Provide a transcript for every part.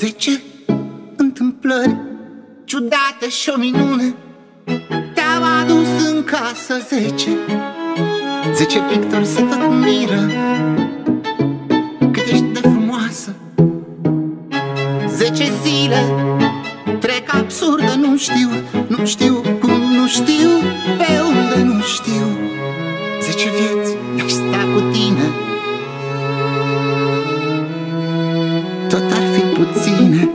10 întâmplări ciudate și o minune te-au adus în casă. 10 pictori se tot miră cât ești de frumoasă. 10 zile trec absurdă, nu știu cum, nu știu pe unde, nu știu. 10 vieți aș sta cu tine, tot ar fi puține.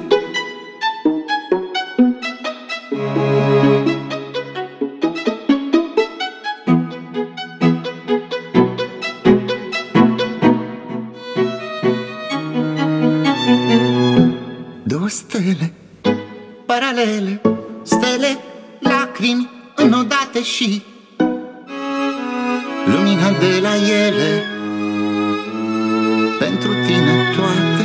Două stele paralele, stele, lacrimi înodate și lumina de la ele, pentru tine toate.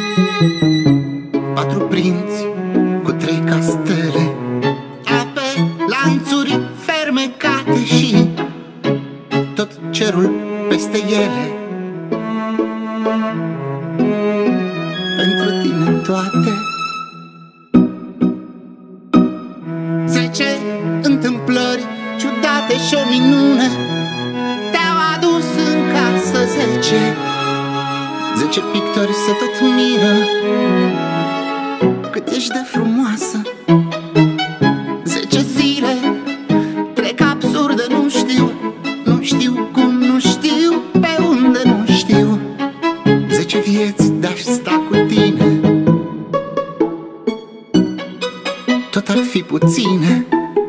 4 prinți cu 3 castele, ape, lanțuri fermecate și tot cerul peste ele, pentru tine toate. 10 întâmplări ciudate și o minune te-au adus în casă. 10 pictori se tot miră cât ești de frumoasă. 10 zile trec absurde, nu știu cum, nu știu pe unde, nu știu. 10 vieți de-aș sta cu tine, tot ar fi puține.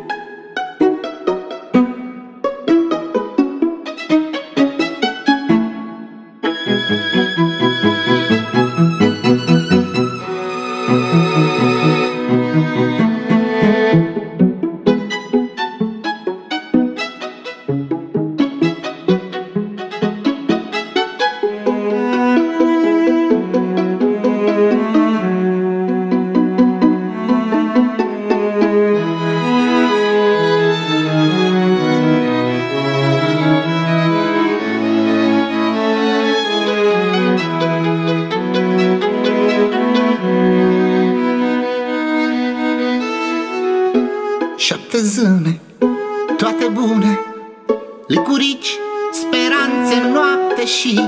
Șapte zâne, toate bune, licurici, speranțe în noapte și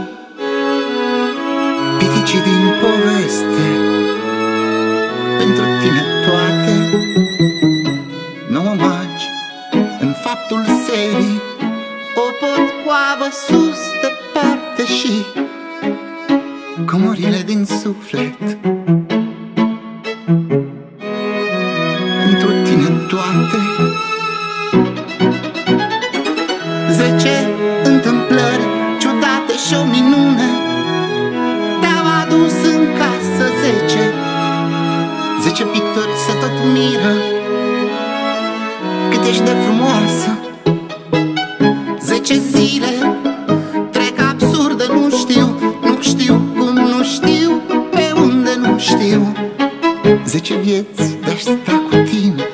piticii din poveste, pentru tine toate. 9 magi în faptul serii, o potcoavă sus departe și comorile din suflet, pentru tine toate. 10 întâmplări ciudate și o minune te-au adus în casă. 10 pictori se tot miră cât ești de frumoasă. 10 zile trec absurdă, nu știu cum, nu știu pe unde, nu știu. 10 vieți de-aș sta cu tine,